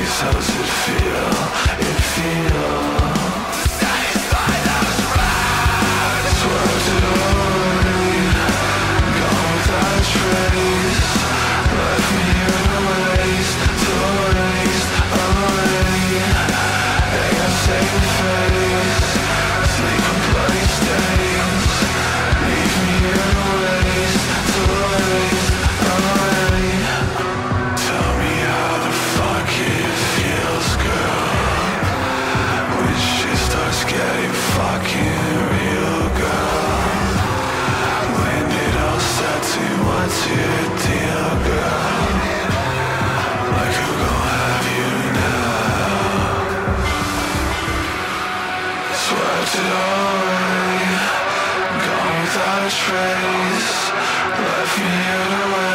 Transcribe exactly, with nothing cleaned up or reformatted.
How does it feel? It feels satisfied, I was right. Swerved it away, gone without a trace. Left me in a waste, to waste away. They got same face, sleep in bloody stains. Leave me in a waste, to waste away. Tell me how the fuck it feels, girl, when shit starts getting fucking real, girl. When it all starts to what's your deal, girl? Like who gon' have you now? Swept it away, gone without a trace. Left me in a way.